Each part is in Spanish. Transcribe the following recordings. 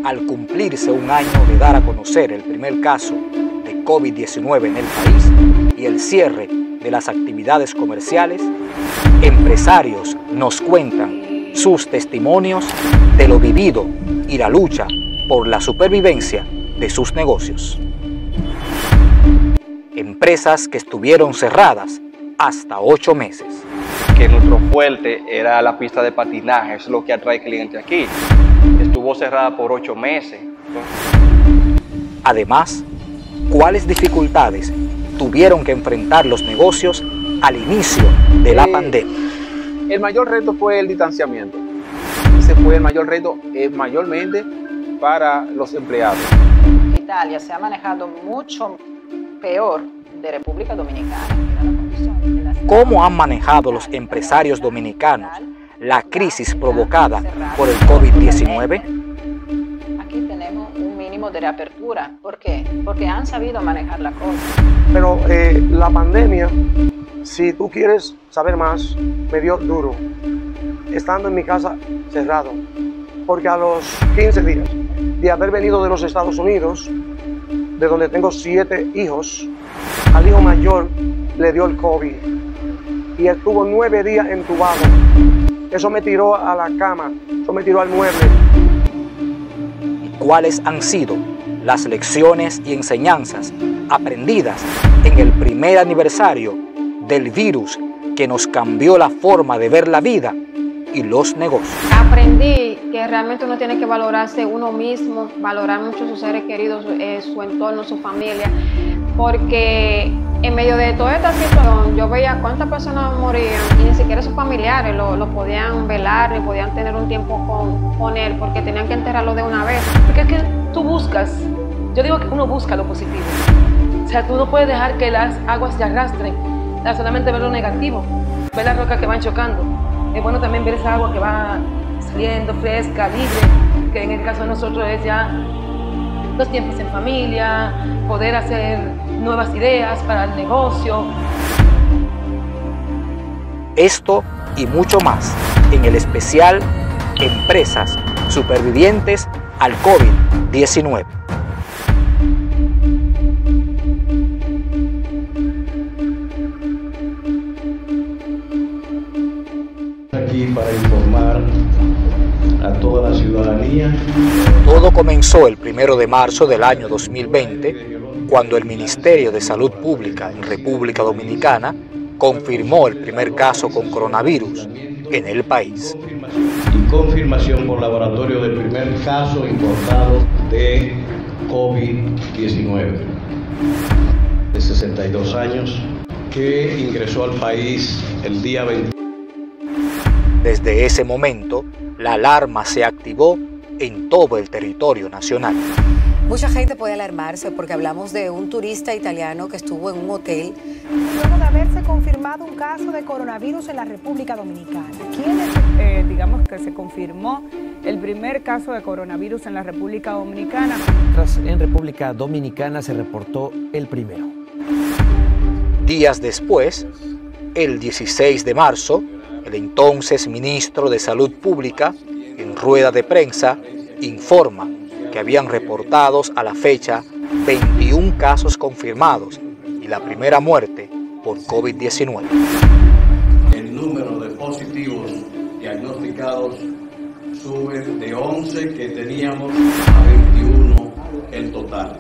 al cumplirse un año de dar a conocer el primer caso de COVID-19 en el país y el cierre de las actividades comerciales, empresarios nos cuentan sus testimonios de lo vivido y la lucha por la supervivencia de sus negocios. Empresas que estuvieron cerradas hasta 8 meses. Que nuestro fuerte era la pista de patinaje, es lo que atrae clientes aquí. Estuvo cerrada por 8 meses. Además, ¿cuáles dificultades tuvieron que enfrentar los negocios al inicio de la pandemia? El mayor reto fue el distanciamiento. Ese fue el mayor reto, mayormente para los empleados. Italia se ha manejado mucho peor de República Dominicana. ¿Cómo han manejado los empresarios dominicanos la crisis provocada por el COVID-19? Aquí tenemos un mínimo de reapertura. ¿Por qué? Porque han sabido manejar la cosa. Pero la pandemia, si tú quieres saber más, me dio duro, estando en mi casa cerrado, porque a los 15 días de haber venido de los Estados Unidos, de donde tengo 7 hijos, al hijo mayor le dio el COVID y estuvo 9 días entubado. Eso me tiró a la cama, eso me tiró al mueble. ¿Cuáles han sido las lecciones y enseñanzas aprendidas en el primer aniversario del virus que nos cambió la forma de ver la vida y los negocios? Aprendí que realmente uno tiene que valorarse uno mismo, valorar mucho a sus seres queridos, su entorno, su familia, porque en medio de toda esta situación yo veía cuántas personas morían y ni siquiera sus familiares lo podían velar, ni podían tener un tiempo con él porque tenían que enterrarlo de una vez. Porque es que tú buscas, yo digo que uno busca lo positivo. O sea, tú no puedes dejar que las aguas te arrastren, solamente ver lo negativo, ver las rocas que van chocando. Es bueno también ver esa agua que va saliendo fresca, libre, que en el caso de nosotros es ya los tiempos en familia, poder hacer nuevas ideas para el negocio. Esto y mucho más en el especial Empresas Supervivientes al COVID-19. Aquí para informar a toda la ciudadanía. Todo comenzó el 1 de marzo del año 2020, cuando el Ministerio de Salud Pública en República Dominicana confirmó el primer caso con coronavirus en el país. Y confirmación por laboratorio del primer caso importado de COVID-19 de 62 años que ingresó al país el día 20. Desde ese momento, la alarma se activó en todo el territorio nacional. Mucha gente puede alarmarse porque hablamos de un turista italiano que estuvo en un hotel. Luego de haberse confirmado un caso de coronavirus en la República Dominicana. ¿Quién digamos que se confirmó el primer caso de coronavirus en la República Dominicana? En República Dominicana se reportó el primero. Días después, el 16 de marzo, el entonces ministro de Salud Pública, en rueda de prensa, informa que habían reportados a la fecha 21 casos confirmados y la primera muerte por COVID-19. El número de positivos diagnosticados sube de 11 que teníamos a 21 en total.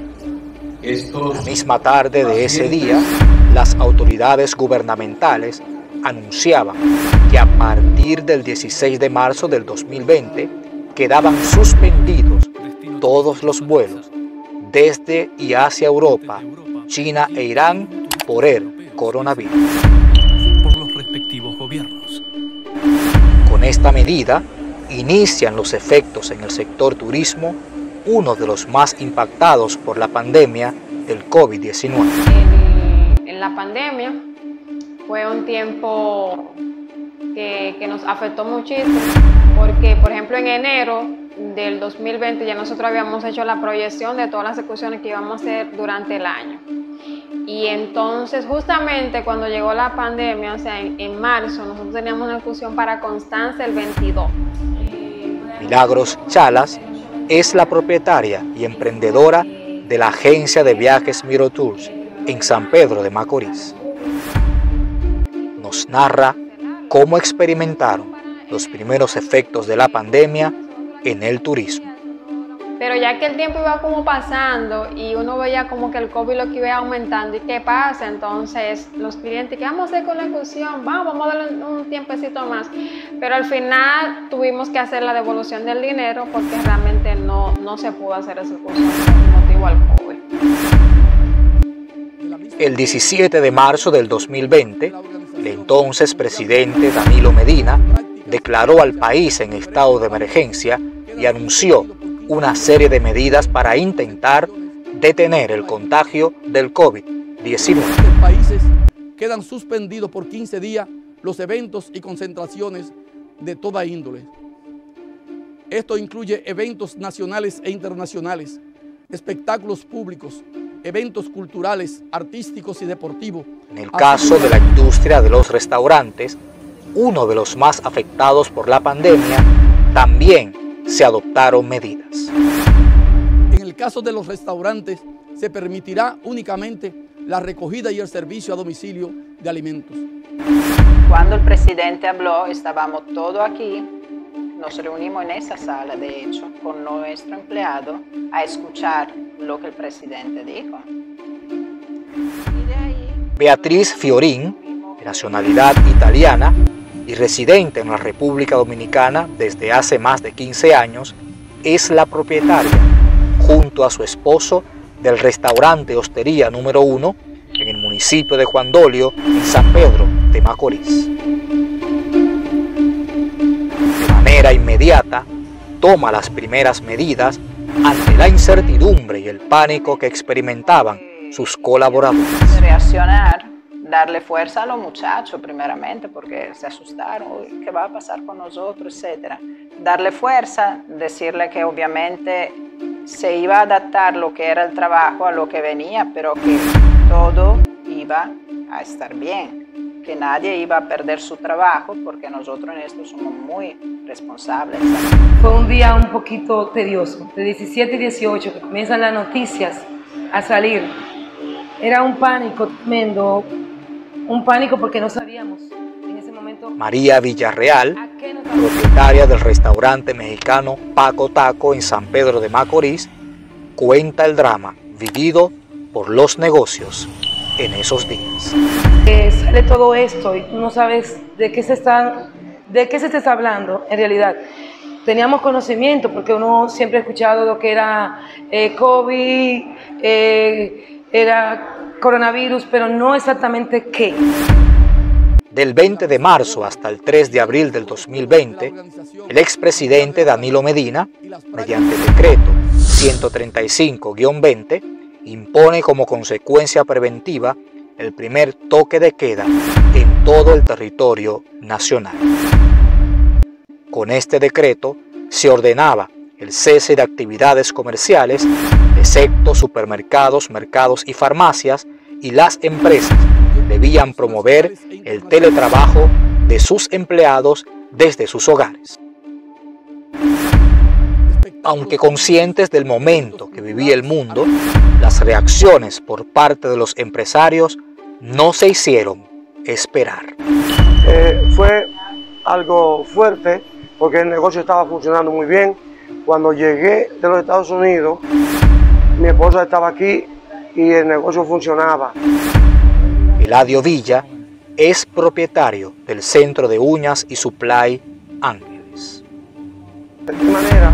La misma tarde de ese día, las autoridades gubernamentales anunciaban que a partir del 16 de marzo del 2020 quedaban suspendidos todos los vuelos desde y hacia Europa, China e Irán por el coronavirus. Por los respectivos gobiernos. Con esta medida inician los efectos en el sector turismo, uno de los más impactados por la pandemia del COVID-19. En la pandemia fue un tiempo que nos afectó muchísimo, porque por ejemplo en enero del 2020 ya nosotros habíamos hecho la proyección de todas las ejecuciones que íbamos a hacer durante el año. Y entonces justamente cuando llegó la pandemia, o sea en marzo, nosotros teníamos una ejecución para Constanza el 22. Milagros Chalas, es la propietaria y emprendedora de la agencia de viajes Mirotours en San Pedro de Macorís. Nos narra cómo experimentaron los primeros efectos de la pandemia en el turismo. Pero ya que el tiempo iba como pasando y uno veía como que el COVID lo que iba aumentando, ¿y qué pasa? Entonces los clientes, ¿qué vamos a hacer con la excursión? Vamos a darle un tiempecito más. Pero al final tuvimos que hacer la devolución del dinero porque realmente no se pudo hacer esa excursión por motivo al COVID. El 17 de marzo del 2020, el entonces presidente Danilo Medina declaró al país en estado de emergencia y anunció una serie de medidas para intentar detener el contagio del COVID-19. En países quedan suspendidos por 15 días los eventos y concentraciones de toda índole. Esto incluye eventos nacionales e internacionales, espectáculos públicos, eventos culturales, artísticos y deportivos. En el caso de la industria de los restaurantes, uno de los más afectados por la pandemia, también se adoptaron medidas. En el caso de los restaurantes, se permitirá únicamente la recogida y el servicio a domicilio de alimentos. Cuando el presidente habló, estábamos todos aquí, nos reunimos en esa sala, de hecho, con nuestro empleado, a escuchar lo que el presidente dijo. Beatriz Fiorín, de nacionalidad italiana y residente en la República Dominicana desde hace más de 15 años, es la propietaria, junto a su esposo, del restaurante Hostería número 1 en el municipio de Juan Dolio, en San Pedro de Macorís. De manera inmediata, toma las primeras medidas ante la incertidumbre y el pánico que experimentaban sus colaboradores. Reaccionar, darle fuerza a los muchachos primeramente, porque se asustaron, uy, ¿qué va a pasar con nosotros?, etcétera. Darle fuerza, decirle que obviamente se iba a adaptar lo que era el trabajo a lo que venía, pero que todo iba a estar bien, que nadie iba a perder su trabajo, porque nosotros en esto somos muy responsables. Fue un día un poquito tedioso, de 17 y 18, que comienzan las noticias a salir. Era un pánico tremendo, un pánico porque no sabíamos en ese momento. María Villarreal, propietaria del restaurante mexicano Paco Taco en San Pedro de Macorís, cuenta el drama vivido por los negocios en esos días. Sale todo esto y tú no sabes de qué se está hablando en realidad. Teníamos conocimiento porque uno siempre ha escuchado lo que era COVID, era coronavirus, pero no exactamente qué. Del 20 de marzo hasta el 3 de abril del 2020, el expresidente Danilo Medina, mediante el decreto 135-20, impone como consecuencia preventiva el primer toque de queda en todo el territorio nacional. Con este decreto se ordenaba el cese de actividades comerciales, excepto supermercados, mercados y farmacias, y las empresas debían promover el teletrabajo de sus empleados desde sus hogares. Aunque conscientes del momento que vivía el mundo, las reacciones por parte de los empresarios no se hicieron esperar. Fue algo fuerte porque el negocio estaba funcionando muy bien. Cuando llegué de los Estados Unidos, mi esposa estaba aquí y el negocio funcionaba. Eladio Villa es propietario del centro de uñas y supply Ángeles. De manera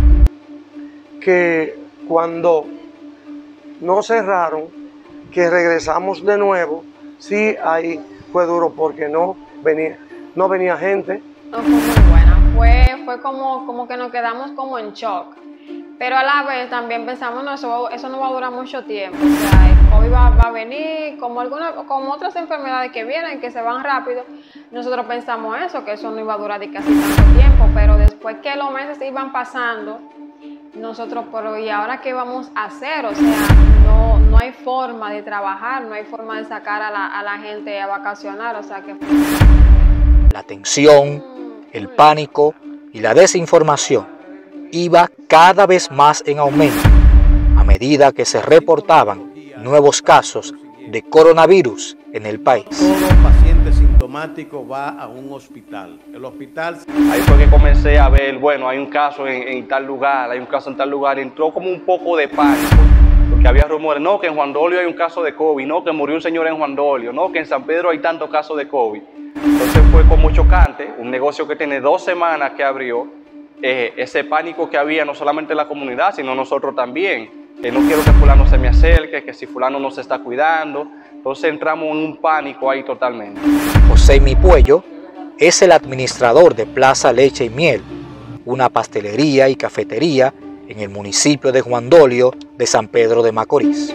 que cuando nos cerraron, que regresamos de nuevo, sí, ahí fue duro porque no venía gente. No fue muy buena, fue como que nos quedamos como en shock. Pero a la vez también pensamos, no, eso no va a durar mucho tiempo. O sea, el COVID va a venir, como otras enfermedades que vienen, que se van rápido. Nosotros pensamos eso, que eso no iba a durar de casi tanto tiempo. Pero después que los meses iban pasando, nosotros, pero ¿y ahora qué vamos a hacer? O sea, no hay forma de trabajar, no hay forma de sacar a la gente a vacacionar. O sea que... La tensión, el pánico y la desinformación iba cada vez más en aumento a medida que se reportaban nuevos casos de coronavirus en el país. Todo paciente sintomático va a un hospital. El hospital... Ahí fue que comencé a ver, bueno, hay un caso en tal lugar, hay un caso en tal lugar. Entró como un poco de pánico, porque había rumores, no, que en Juan Dolio hay un caso de COVID, no, que murió un señor en Juan Dolio, no, que en San Pedro hay tantos casos de COVID. Entonces fue como chocante, un negocio que tiene 2 semanas que abrió, ese pánico que había no solamente en la comunidad, sino nosotros también. Que no quiero que fulano se me acerque, que si fulano no se está cuidando. Entonces entramos en un pánico ahí totalmente. José Puello es el administrador de Plaza Leche y Miel, una pastelería y cafetería en el municipio de Juan Dolio de San Pedro de Macorís.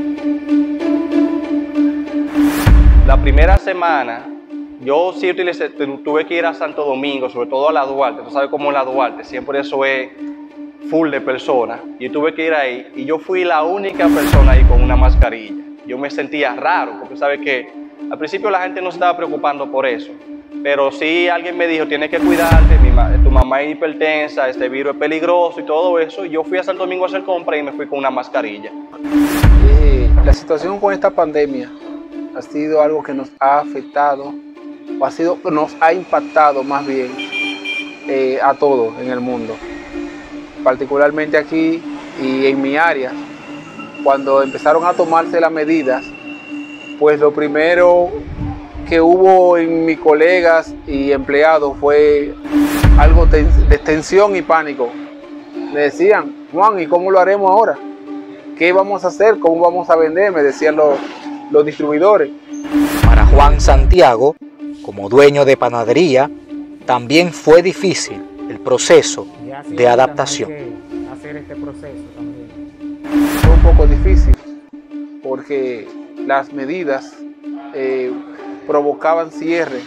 La primera semana yo sí tuve que ir a Santo Domingo, sobre todo a la Duarte. Tú sabes cómo es la Duarte, siempre eso es full de personas. Yo tuve que ir ahí y yo fui la única persona ahí con una mascarilla. Yo me sentía raro, porque sabes que al principio la gente no se estaba preocupando por eso. Pero sí alguien me dijo, tienes que cuidarte, tu mamá es hipertensa, este virus es peligroso y todo eso. Y yo fui a Santo Domingo a hacer compras y me fui con una mascarilla. La situación con esta pandemia ha sido algo que nos ha afectado, nos ha impactado más bien a todos en el mundo. Particularmente aquí y en mi área, cuando empezaron a tomarse las medidas, pues lo primero que hubo en mis colegas y empleados fue algo de tensión y pánico. Me decían, Juan, ¿y cómo lo haremos ahora? ¿Qué vamos a hacer? ¿Cómo vamos a vender? Me decían los distribuidores. Para Juan Santiago, como dueño de panadería, también fue difícil el proceso de adaptación. Hacer este proceso también fue un poco difícil porque las medidas provocaban cierre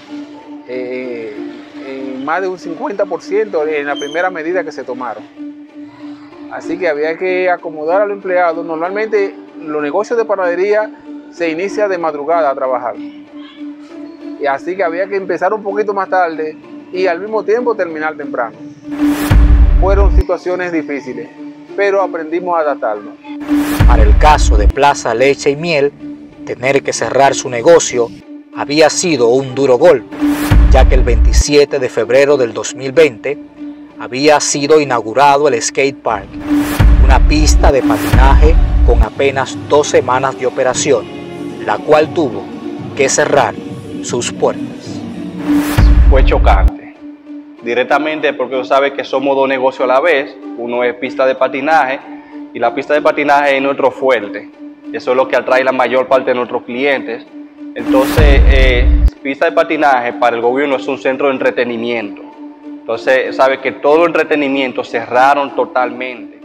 en más de un 50% en la primera medida que se tomaron. Así que había que acomodar a los empleados. Normalmente los negocios de panadería se inicia de madrugada a trabajar. Y así que había que empezar un poquito más tarde y al mismo tiempo terminar temprano. Fueron situaciones difíciles, pero aprendimos a adaptarnos. Para el caso de Plaza Leche y Miel, tener que cerrar su negocio había sido un duro golpe, ya que el 27 de febrero del 2020 había sido inaugurado el Skate Park, una pista de patinaje con apenas 2 semanas de operación, la cual tuvo que cerrar sus puertas. Fue chocante, directamente porque tú sabes que somos 2 negocios a la vez. Uno es pista de patinaje y la pista de patinaje es nuestro fuerte. Eso es lo que atrae la mayor parte de nuestros clientes. Entonces, pista de patinaje para el gobierno es un centro de entretenimiento. Entonces, sabe que todo el entretenimiento cerraron totalmente.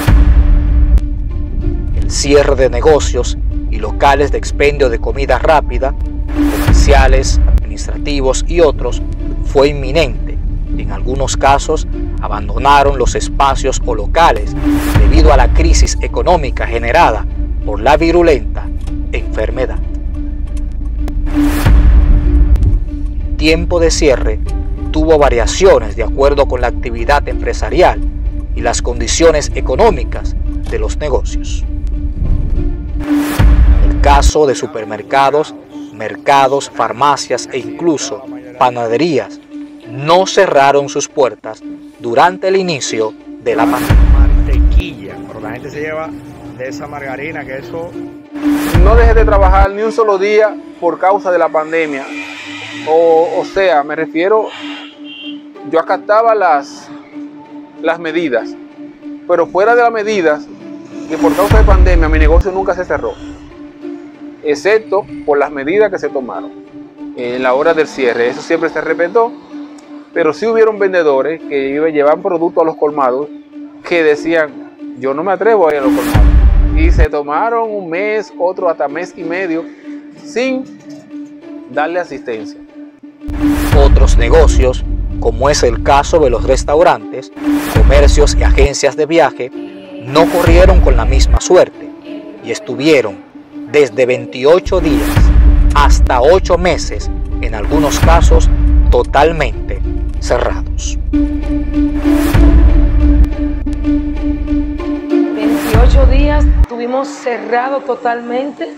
El cierre de negocios y locales de expendio de comida rápida, comerciales, administrativos y otros, fue inminente. En algunos casos, abandonaron los espacios o locales debido a la crisis económica generada por la virulenta enfermedad. El tiempo de cierre tuvo variaciones de acuerdo con la actividad empresarial y las condiciones económicas de los negocios. En el caso de supermercados, mercados, farmacias e incluso panaderías, no cerraron sus puertas durante el inicio de la pandemia. Mantequilla, pero la gente se lleva de esa margarina que eso... No dejé de trabajar ni un solo día por causa de la pandemia. O sea, me refiero, yo acataba las medidas, pero fuera de las medidas, que por causa de pandemia mi negocio nunca se cerró, excepto por las medidas que se tomaron en la hora del cierre. Eso siempre se respetó, pero sí hubieron vendedores que llevaban productos a los colmados que decían, yo no me atrevo a ir a los colmados. Y se tomaron un mes, otro hasta mes y medio, sin darle asistencia. Otros negocios, como es el caso de los restaurantes, comercios y agencias de viaje, no corrieron con la misma suerte y estuvieron desde 28 días hasta 8 meses, en algunos casos totalmente cerrados. Hemos cerrado totalmente.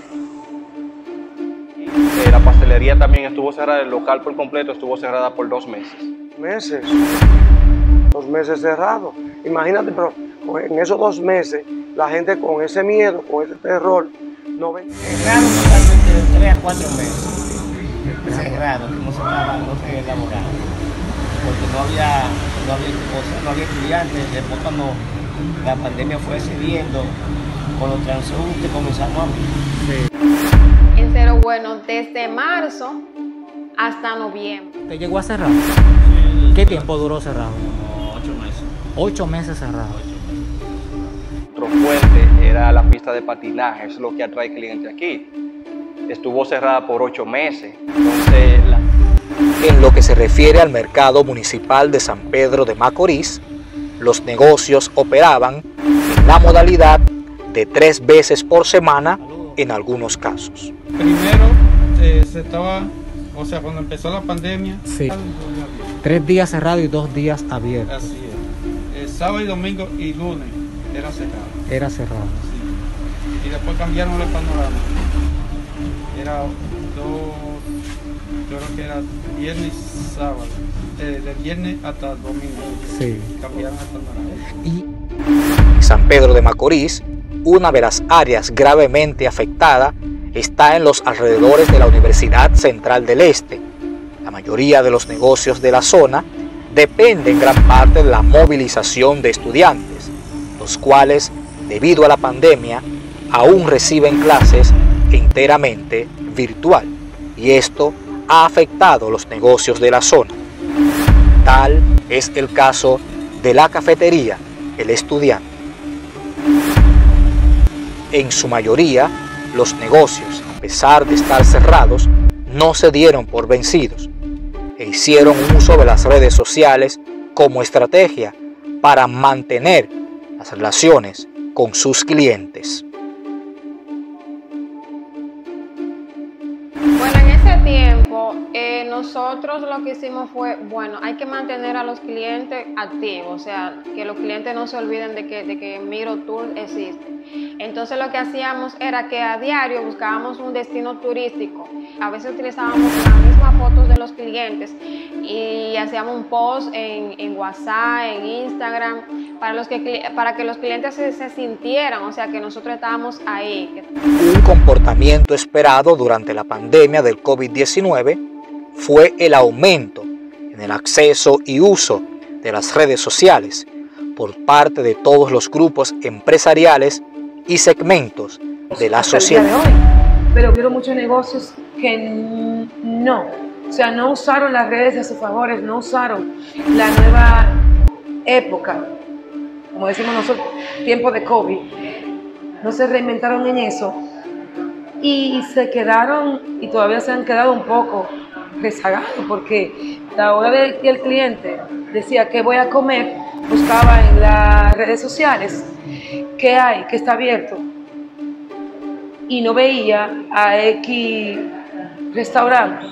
La pastelería también estuvo cerrada, el local por completo estuvo cerrada por 2 meses. ¿Meses? 2 meses cerrados. Imagínate, pero en esos 2 meses, la gente con ese miedo, con ese terror, no ven. Cerrado totalmente de 3 a 4 meses. Cerrado, que no se estaba elaborando. Porque no había estudiantes. Después cuando la pandemia fue cediendo, con los transeúntes comenzamos a ver. En Cero Bueno, desde marzo hasta noviembre. ¿Te llegó a cerrar? Sí. ¿Qué tiempo duró cerrado? 8 meses. 8 meses cerrado. Otro fuerte era la pista de patinaje, es lo que atrae clientes aquí. Estuvo cerrada por 8 meses. Entonces, En lo que se refiere al mercado municipal de San Pedro de Macorís, los negocios operaban en la modalidad de 3 veces por semana en algunos casos. Primero se estaba, o sea, cuando empezó la pandemia. Sí. 3 días cerrados y 2 días abiertos. Así es. Sábado y domingo y lunes era cerrado. Era cerrado. Sí. Y después cambiaron el panorama. Era yo creo que era viernes y sábado. De viernes hasta domingo. Sí. Cambiaron el panorama. En San Pedro de Macorís, una de las áreas gravemente afectada está en los alrededores de la Universidad Central del Este. La mayoría de los negocios de la zona dependen en gran parte de la movilización de estudiantes, los cuales, debido a la pandemia, aún reciben clases enteramente virtual, y esto ha afectado los negocios de la zona. Tal es el caso de la cafetería El Estudiante. En su mayoría, los negocios, a pesar de estar cerrados, no se dieron por vencidos e hicieron uso de las redes sociales como estrategia para mantener las relaciones con sus clientes. Bueno, en ese tiempo nosotros lo que hicimos fue, bueno, hay que mantener a los clientes activos, o sea, que los clientes no se olviden de que Miro Tour existe. Entonces lo que hacíamos era que a diario buscábamos un destino turístico. A veces utilizábamos las mismas fotos de los clientes y hacíamos un post en WhatsApp, en Instagram, para que los clientes se sintieran, o sea, que nosotros estábamos ahí. Un comportamiento esperado durante la pandemia del COVID-19 fue el aumento en el acceso y uso de las redes sociales por parte de todos los grupos empresariales y segmentos de la sociedad. Pero vieron muchos negocios que no usaron las redes a sus favores, no usaron la nueva época, como decimos nosotros, tiempo de COVID, no se reinventaron en eso y se quedaron, y todavía se han quedado un poco rezagados, porque a la hora de que el cliente decía qué voy a comer, buscaba en las redes sociales qué hay, qué está abierto, y no veía a X restaurante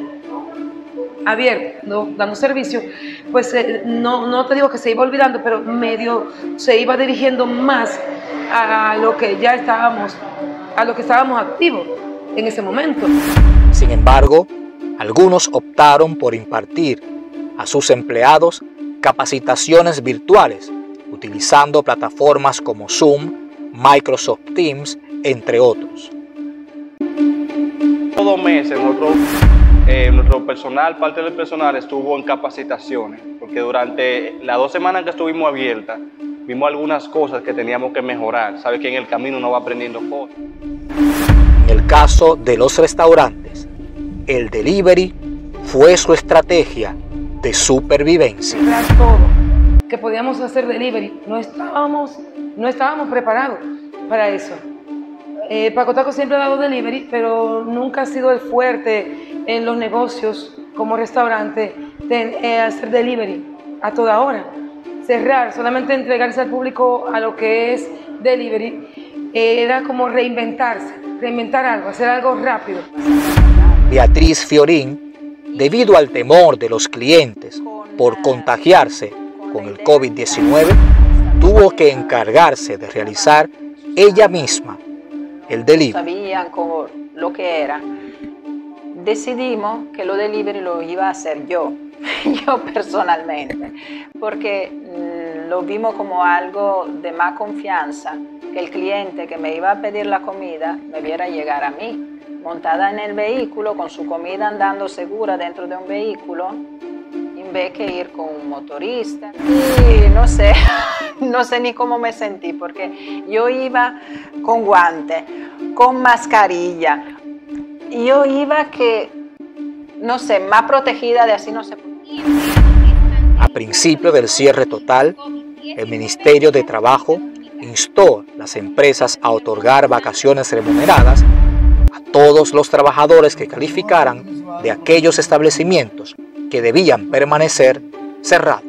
abierto, dando servicio, pues no te digo que se iba olvidando, pero medio se iba dirigiendo más a lo que ya estábamos, a lo que estábamos activos en ese momento. Sin embargo, algunos optaron por impartir a sus empleados capacitaciones virtuales, utilizando plataformas como Zoom, Microsoft Teams, entre otros. 2 meses nuestro personal, parte del personal estuvo en capacitaciones, porque durante las 2 semanas que estuvimos abiertas, vimos algunas cosas que teníamos que mejorar. Sabes que en el camino uno va aprendiendo cosas. En el caso de los restaurantes, el delivery fue su estrategia de supervivencia. Todo, que podíamos hacer delivery, no estábamos preparados para eso. Paco Taco siempre ha dado delivery, pero nunca ha sido el fuerte en los negocios como restaurante de hacer delivery a toda hora. Cerrar, solamente entregarse al público a lo que es delivery, era como reinventar algo, hacer algo rápido. Beatriz Fiorín, debido al temor de los clientes por contagiarse con el COVID-19, tuvo que encargarse de realizar ella misma el delivery. Sabían lo que era. Decidimos que lo delivery lo iba a hacer yo personalmente, porque lo vimos como algo de más confianza, que el cliente que me iba a pedir la comida me viera llegar a mí, montada en el vehículo, con su comida andando segura dentro de un vehículo, en vez que ir con un motorista. Y no sé ni cómo me sentí, porque yo iba con guantes, con mascarilla, y yo iba más protegida de así no se podía. A principio del cierre total, el Ministerio de Trabajo instó a las empresas a otorgar vacaciones remuneradas a todos los trabajadores que calificaran de aquellos establecimientos que debían permanecer cerrados.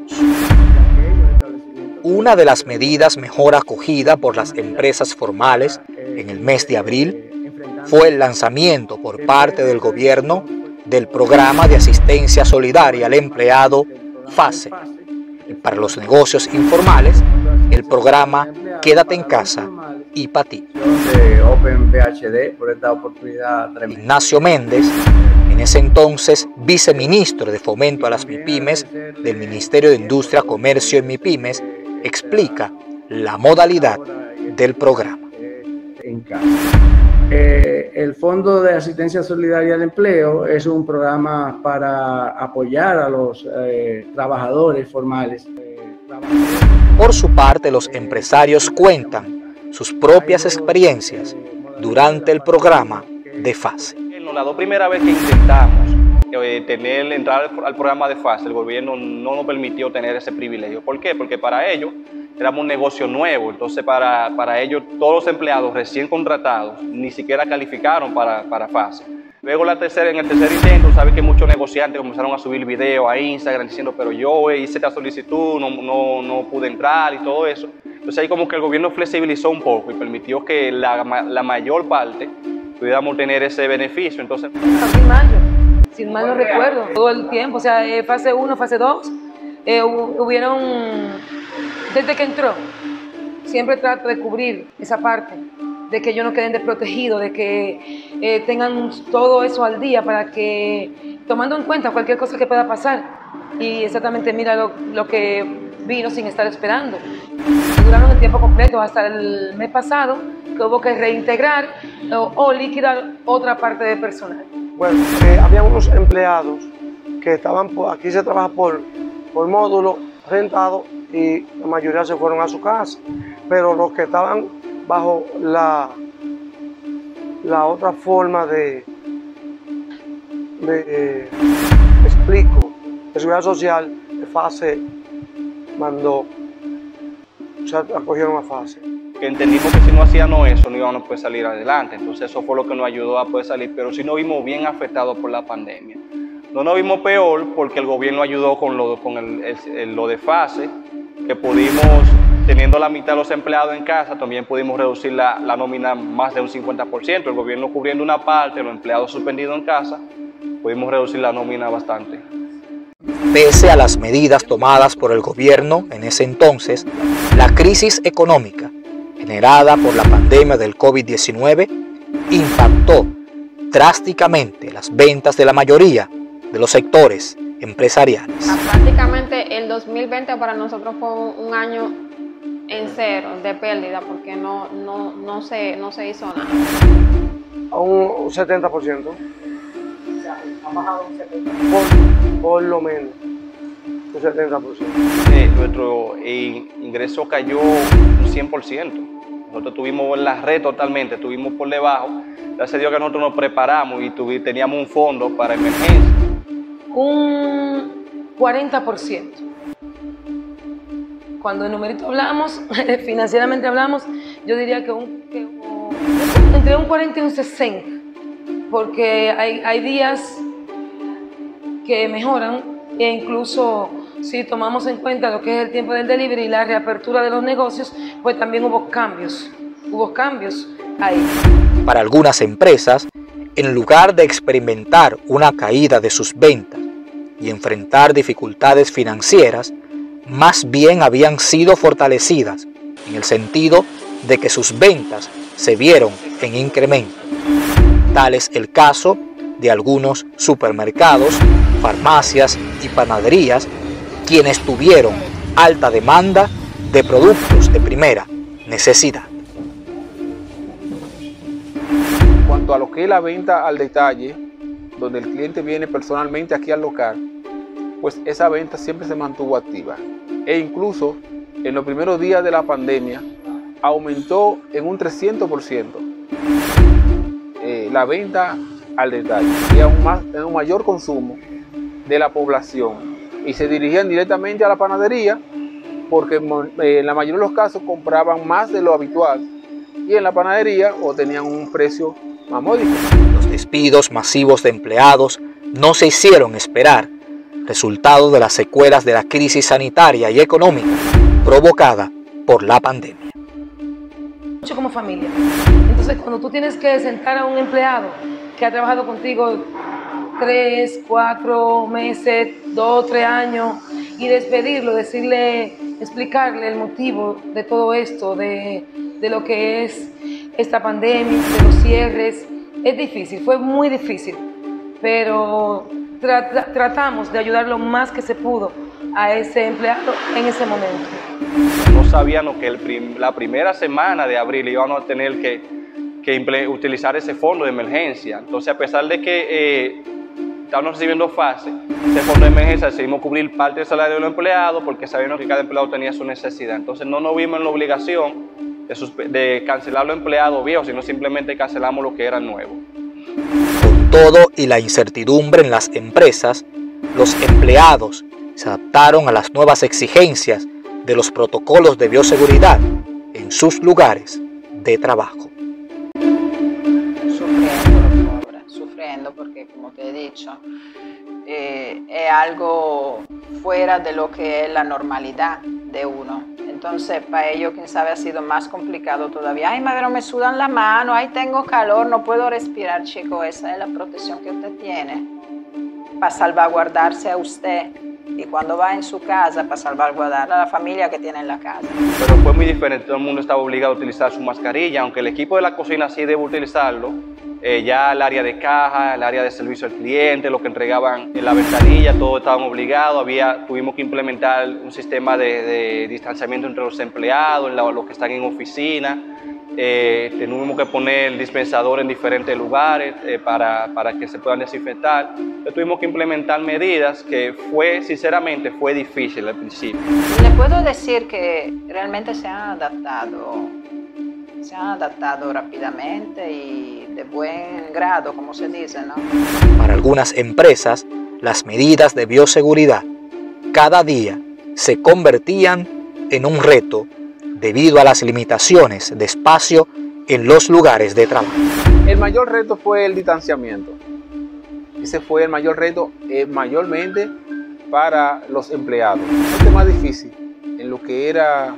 Una de las medidas mejor acogida por las empresas formales en el mes de abril fue el lanzamiento por parte del gobierno del Programa de Asistencia Solidaria al Empleado FASE. Y para los negocios informales, el programa Quédate en Casa y pa' ti. Por esta oportunidad tremenda. Ignacio Méndez, en ese entonces viceministro de Fomento a las MIPYMES del Ministerio de Industria, Comercio y MIPYMES, explica la modalidad del programa. En casa. El Fondo de Asistencia Solidaria al Empleo es un programa para apoyar a los trabajadores formales. Por su parte, los empresarios cuentan sus propias experiencias durante el programa de FASE. La primera vez que intentamos entrar al programa de FASE, el gobierno no nos permitió tener ese privilegio. ¿Por qué? Porque para ellos éramos un negocio nuevo, entonces para ellos todos los empleados recién contratados ni siquiera calificaron para FASE. Luego en el tercer intento, sabes que muchos negociantes comenzaron a subir videos a Instagram diciendo, pero yo hice esta solicitud, no pude entrar y todo eso. Entonces ahí como que el gobierno flexibilizó un poco y permitió que la mayor parte pudiéramos tener ese beneficio. Entonces, sin mal no recuerdo, todo el tiempo, o sea, fase 1, fase 2, hubieron, desde que entró, siempre trato de cubrir esa parte, de que ellos no queden desprotegidos, de que tengan todo eso al día para que, tomando en cuenta cualquier cosa que pueda pasar, y exactamente mira lo que vino sin estar esperando. Duraron el tiempo completo hasta el mes pasado, que hubo que reintegrar o liquidar otra parte de personal. Bueno, había unos empleados que estaban, aquí se trabaja por módulo rentado y la mayoría se fueron a su casa, pero los que estaban bajo la otra forma de seguridad social, FASE mandó, o sea, acogieron a FASE. Que entendimos que si no hacíamos eso no íbamos a poder salir adelante, entonces eso fue lo que nos ayudó a poder salir, pero sí nos vimos bien afectados por la pandemia. No nos vimos peor porque el gobierno ayudó con lo de FASE, que pudimos, teniendo la mitad de los empleados en casa, también pudimos reducir la nómina más de un 50%, el gobierno cubriendo una parte, los empleados suspendidos en casa, pudimos reducir la nómina bastante. Pese a las medidas tomadas por el gobierno en ese entonces, la crisis económica generada por la pandemia del COVID-19 impactó drásticamente las ventas de la mayoría de los sectores empresariales. Prácticamente el 2020 para nosotros fue un año en cero de pérdida porque no se hizo nada. A un 70%. Ha bajado un 70%. Por lo menos. Un 70%. Nuestro ingreso cayó un 100%. Nosotros estuvimos en la red totalmente, estuvimos por debajo. Gracias a Dios que nosotros nos preparamos y teníamos un fondo para emergencia. Un 40%. Cuando en numerito hablamos, financieramente hablamos, yo diría que entre un 40 y un 60, porque hay días que mejoran e incluso si tomamos en cuenta lo que es el tiempo del delivery y la reapertura de los negocios, pues también hubo cambios ahí. Para algunas empresas, en lugar de experimentar una caída de sus ventas y enfrentar dificultades financieras, más bien habían sido fortalecidas en el sentido de que sus ventas se vieron en incremento. Tal es el caso de algunos supermercados, farmacias y panaderías, quienes tuvieron alta demanda de productos de primera necesidad. En cuanto a lo que es la venta al detalle, donde el cliente viene personalmente aquí al local, pues esa venta siempre se mantuvo activa. E incluso en los primeros días de la pandemia aumentó en un 300% la venta al detalle. Había un mayor consumo de la población y se dirigían directamente a la panadería porque en la mayoría de los casos compraban más de lo habitual y en la panadería o tenían un precio más módico. Los despidos masivos de empleados no se hicieron esperar, resultado de las secuelas de la crisis sanitaria y económica provocada por la pandemia. Mucho como familia. Entonces, cuando tú tienes que sentar a un empleado que ha trabajado contigo 3, 4 meses, 2, 3 años y despedirlo, explicarle el motivo de todo esto, de lo que es esta pandemia, de los cierres, es difícil, fue muy difícil, pero tratamos de ayudar lo más que se pudo a ese empleado en ese momento. No sabíamos que la primera semana de abril íbamos a tener que utilizar ese fondo de emergencia. Entonces, a pesar de que estábamos recibiendo fase, ese fondo de emergencia decidimos cubrir parte del salario de los empleados porque sabíamos que cada empleado tenía su necesidad. Entonces, no nos vimos en la obligación de cancelar los empleados viejos, sino simplemente cancelamos lo que era nuevo. Con todo y la incertidumbre en las empresas, los empleados se adaptaron a las nuevas exigencias de los protocolos de bioseguridad en sus lugares de trabajo. Sufriendo porque, como te he dicho, es algo fuera de lo que es la normalidad de uno. Entonces, para ellos, quién sabe, ha sido más complicado todavía. Ay, pero me sudan la mano, ay, tengo calor, no puedo respirar, chico. Esa es la protección que usted tiene para salvaguardarse a usted. Y cuando va en su casa, para salvaguardar a la familia que tiene en la casa. Pero fue muy diferente, todo el mundo estaba obligado a utilizar su mascarilla, aunque el equipo de la cocina sí debe utilizarlo. Ya el área de caja, el área de servicio al cliente, lo que entregaban en la ventanilla, todos estaban obligados. Tuvimos que implementar un sistema de distanciamiento entre los empleados, los que están en oficina. Tuvimos que poner el dispensador en diferentes lugares para que se puedan desinfectar. Tuvimos que implementar medidas que sinceramente fue difícil al principio. Le puedo decir que realmente se han adaptado rápidamente y de buen grado, como se dice, ¿no? Para algunas empresas, las medidas de bioseguridad cada día se convertían en un reto debido a las limitaciones de espacio en los lugares de trabajo. El mayor reto fue el distanciamiento. Ese fue el mayor reto mayormente para los empleados. El más difícil en lo que era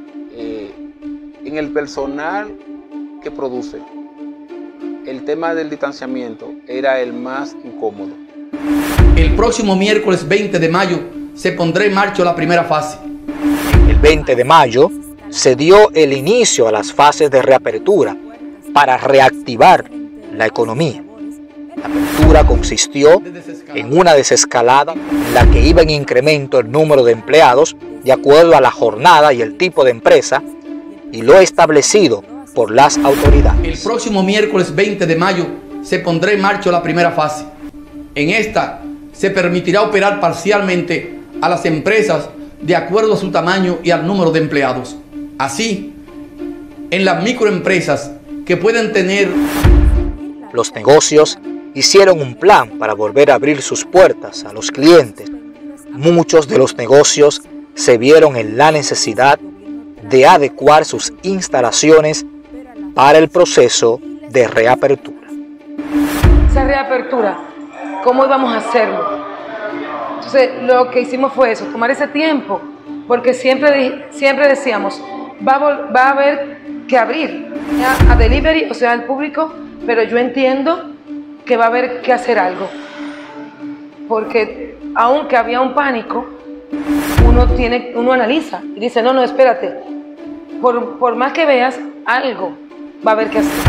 en el personal que produce. El tema del distanciamiento era el más incómodo. El próximo miércoles 20 de mayo se pondrá en marcha la primera fase. El 20 de mayo se dio el inicio a las fases de reapertura para reactivar la economía. La apertura consistió en una desescalada en la que iba en incremento el número de empleados de acuerdo a la jornada y el tipo de empresa y lo establecido por las autoridades. El próximo miércoles 20 de mayo se pondrá en marcha la primera fase. En esta se permitirá operar parcialmente a las empresas de acuerdo a su tamaño y al número de empleados. Así, en las microempresas que pueden tener... Los negocios hicieron un plan para volver a abrir sus puertas a los clientes. Muchos de los negocios se vieron en la necesidad de adecuar sus instalaciones para el proceso de reapertura. Esa reapertura, ¿cómo íbamos a hacerlo? Entonces, lo que hicimos fue eso, tomar ese tiempo, porque siempre decíamos, va a haber que abrir a delivery, o sea, al público, pero yo entiendo que va a haber que hacer algo, porque aunque había un pánico, uno analiza y dice, no, espérate, por más que veas, algo va a haber que hacer.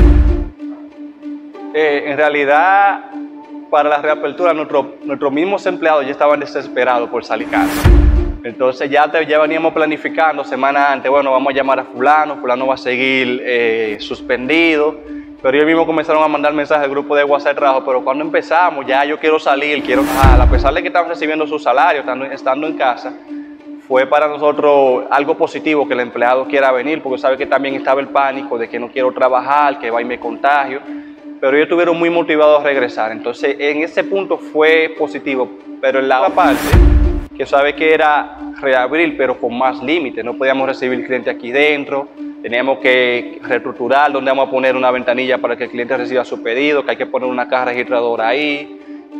En realidad, para la reapertura, nuestros mismos empleados ya estaban desesperados por salir casa. Entonces ya veníamos planificando semana antes, bueno, vamos a llamar a fulano va a seguir suspendido. Pero ellos mismos comenzaron a mandar mensajes al grupo de WhatsApp de trabajo, pero cuando empezamos, ya yo quiero salir, quiero trabajar. A pesar de que estaban recibiendo su salario, estando en casa, fue para nosotros algo positivo que el empleado quiera venir, porque sabe que también estaba el pánico de que no quiero trabajar, que va y me contagio. Pero ellos estuvieron muy motivados a regresar. Entonces, en ese punto fue positivo. Pero en la otra parte, que sabe que era reabrir, pero con más límites. No podíamos recibir cliente aquí dentro. Teníamos que reestructurar donde vamos a poner una ventanilla para que el cliente reciba su pedido, que hay que poner una caja registradora ahí.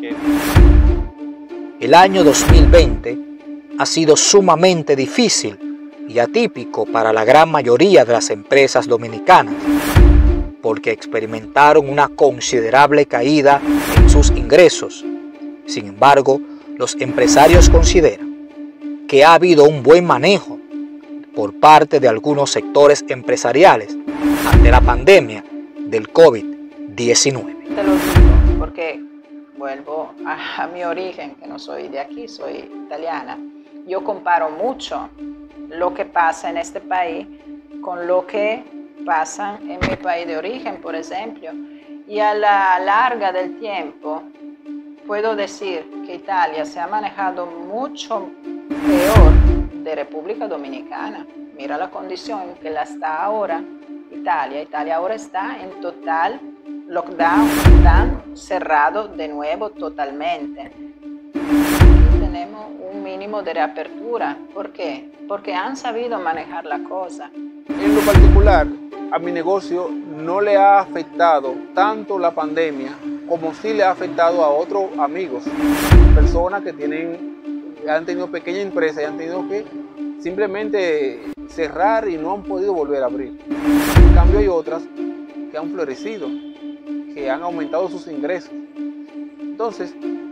El año 2020 ha sido sumamente difícil y atípico para la gran mayoría de las empresas dominicanas, porque experimentaron una considerable caída en sus ingresos. Sin embargo, los empresarios consideran que ha habido un buen manejo por parte de algunos sectores empresariales ante la pandemia del COVID-19. Te lo digo porque vuelvo a mi origen, que no soy de aquí, soy italiana. Yo comparo mucho lo que pasa en este país con lo que pasa en mi país de origen, por ejemplo. Y a la larga del tiempo, puedo decir que Italia se ha manejado mucho peor de República Dominicana. Mira la condición en que la está ahora Italia. Italia ahora está en total lockdown, están cerrados de nuevo totalmente. Y tenemos un mínimo de reapertura. ¿Por qué? Porque han sabido manejar la cosa. En lo particular, a mi negocio no le ha afectado tanto la pandemia como sí le ha afectado a otros amigos, personas que han tenido pequeña empresa y han tenido que simplemente cerrar y no han podido volver a abrir. En cambio hay otras que han florecido, que han aumentado sus ingresos. Entonces,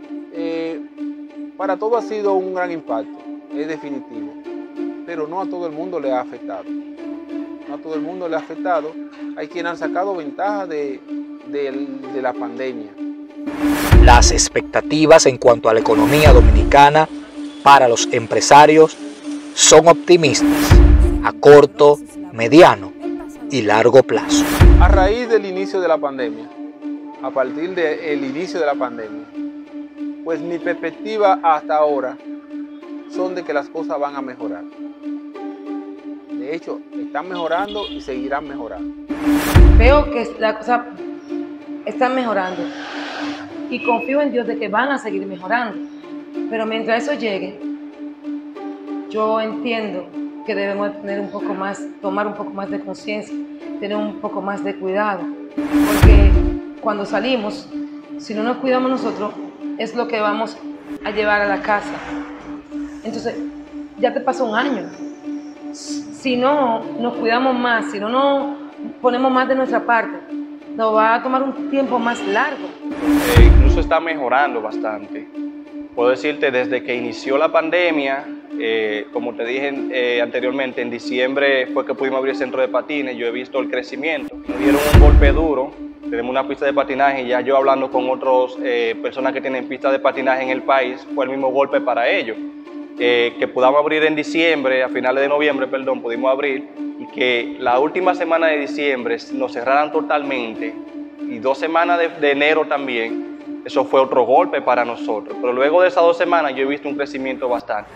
para todo ha sido un gran impacto, es definitivo, pero no a todo el mundo le ha afectado. No a todo el mundo le ha afectado. Hay quienes han sacado ventaja de la pandemia. Las expectativas en cuanto a la economía dominicana para los empresarios son optimistas a corto, mediano y largo plazo. A raíz del inicio de la pandemia, a partir del inicio de la pandemia, pues mi perspectiva hasta ahora son de que las cosas van a mejorar. De hecho, están mejorando y seguirán mejorando. Veo que las cosas están mejorando y confío en Dios de que van a seguir mejorando. Pero mientras eso llegue, yo entiendo que debemos tener un poco más, tomar un poco más de conciencia, tener un poco más de cuidado. Porque cuando salimos, si no nos cuidamos nosotros, es lo que vamos a llevar a la casa. Entonces, ya te pasó un año. Si no nos cuidamos más, si no nos ponemos más de nuestra parte, nos va a tomar un tiempo más largo. Incluso está mejorando bastante. Puedo decirte, desde que inició la pandemia, como te dije anteriormente, en diciembre fue que pudimos abrir el centro de patines. Yo he visto el crecimiento. Nos dieron un golpe duro. Tenemos una pista de patinaje y ya yo hablando con otras personas que tienen pistas de patinaje en el país, fue el mismo golpe para ellos. Que podamos abrir en diciembre, a finales de noviembre, perdón, pudimos abrir, y que la última semana de diciembre nos cerraran totalmente, y 2 semanas de enero también, eso fue otro golpe para nosotros. Pero luego de esas 2 semanas yo he visto un crecimiento bastante.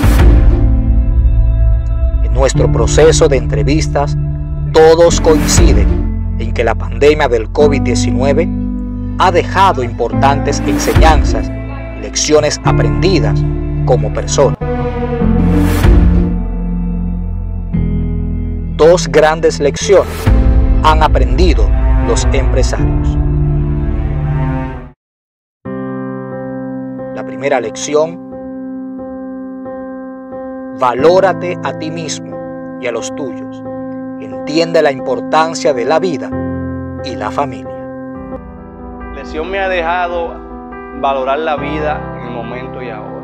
En nuestro proceso de entrevistas, todos coinciden en que la pandemia del COVID-19 ha dejado importantes enseñanzas, lecciones aprendidas como persona. 2 grandes lecciones han aprendido los empresarios. La primera lección: valórate a ti mismo y a los tuyos. Entiende la importancia de la vida y la familia. La lección me ha dejado valorar la vida en el momento y ahora.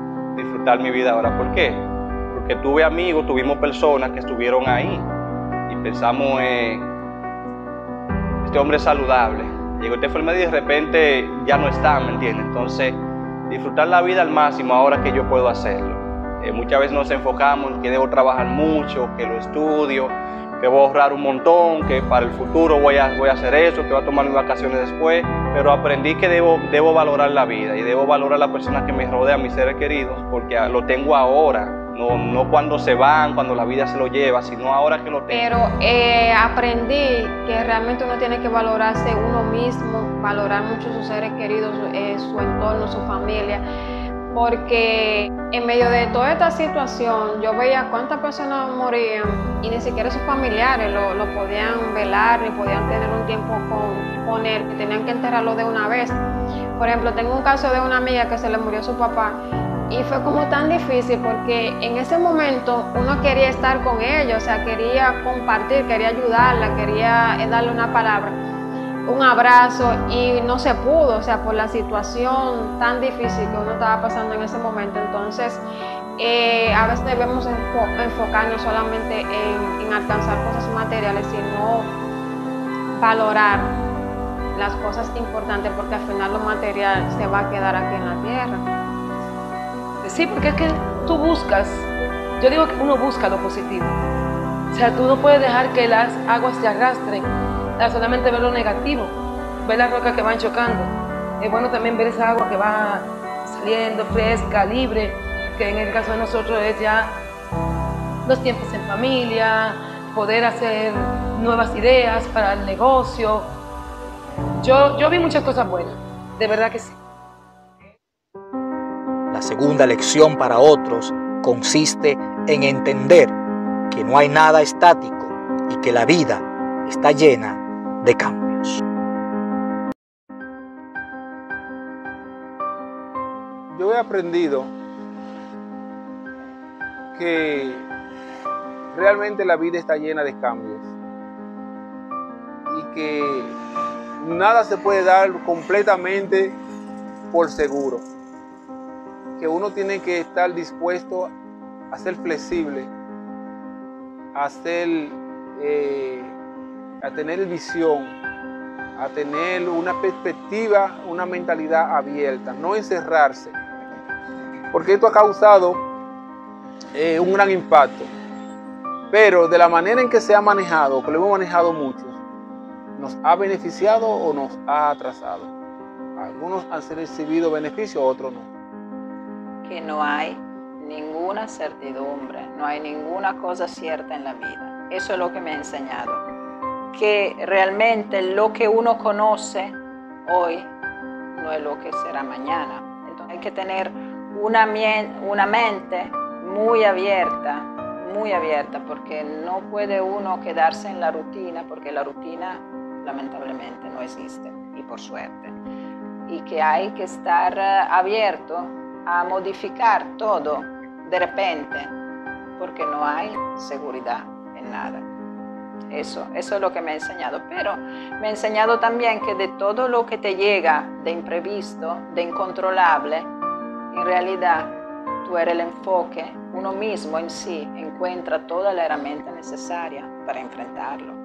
Disfrutar mi vida ahora. ¿Por qué? Porque tuve amigos, tuvimos personas que estuvieron ahí y pensamos este hombre es saludable. Llegó esta enfermedad y de repente ya no está, ¿me entiendes? Entonces, disfrutar la vida al máximo ahora que yo puedo hacerlo. Muchas veces nos enfocamos en que debo trabajar mucho, que lo estudio, que voy a ahorrar un montón, que para el futuro voy a hacer eso, que voy a tomar mis vacaciones después, pero aprendí que debo valorar la vida y debo valorar a las personas que me rodean, mis seres queridos, porque lo tengo ahora. No cuando se van, cuando la vida se lo lleva, sino ahora que lo tengo. Pero aprendí que realmente uno tiene que valorarse uno mismo, valorar mucho sus seres queridos, su entorno, su familia, porque en medio de toda esta situación yo veía cuántas personas morían y ni siquiera sus familiares lo podían velar, ni podían tener un tiempo con él, que tenían que enterrarlo de una vez. Por ejemplo, tengo un caso de una amiga que se le murió su papá. Y fue como tan difícil porque en ese momento uno quería estar con ella, o sea, quería compartir, quería ayudarla, quería darle una palabra, un abrazo y no se pudo, o sea, por la situación tan difícil que uno estaba pasando en ese momento. Entonces, a veces debemos enfocarnos solamente en alcanzar cosas materiales, sino valorar las cosas importantes, porque al final lo material se va a quedar aquí en la tierra. Sí, porque es que tú buscas, yo digo que uno busca lo positivo. O sea, tú no puedes dejar que las aguas te arrastren, solamente ver lo negativo, ver las rocas que van chocando. Es bueno también ver esa agua que va saliendo fresca, libre, que en el caso de nosotros es ya los tiempos en familia, poder hacer nuevas ideas para el negocio. Yo vi muchas cosas buenas, de verdad que sí. La segunda lección para otros consiste en entender que no hay nada estático y que la vida está llena de cambios. Yo he aprendido que realmente la vida está llena de cambios y que nada se puede dar completamente por seguro. Que uno tiene que estar dispuesto a ser flexible, a tener visión, a tener una perspectiva, una mentalidad abierta, no encerrarse, porque esto ha causado un gran impacto, pero de la manera en que se ha manejado, que lo hemos manejado muchos, nos ha beneficiado o nos ha atrasado. Algunos han recibido beneficios, otros no. Que no hay ninguna certidumbre, no hay ninguna cosa cierta en la vida. Eso es lo que me ha enseñado. Que realmente lo que uno conoce hoy no es lo que será mañana. Entonces hay que tener una mente muy abierta, porque no puede uno quedarse en la rutina, porque la rutina lamentablemente no existe, y por suerte. Y que hay que estar abierto a modificar todo de repente, porque no hay seguridad en nada. Eso es lo que me ha enseñado, pero me ha enseñado también que de todo lo que te llega de imprevisto, de incontrolable, en realidad tú eres el enfoque, uno mismo en sí encuentra toda la herramienta necesaria para enfrentarlo.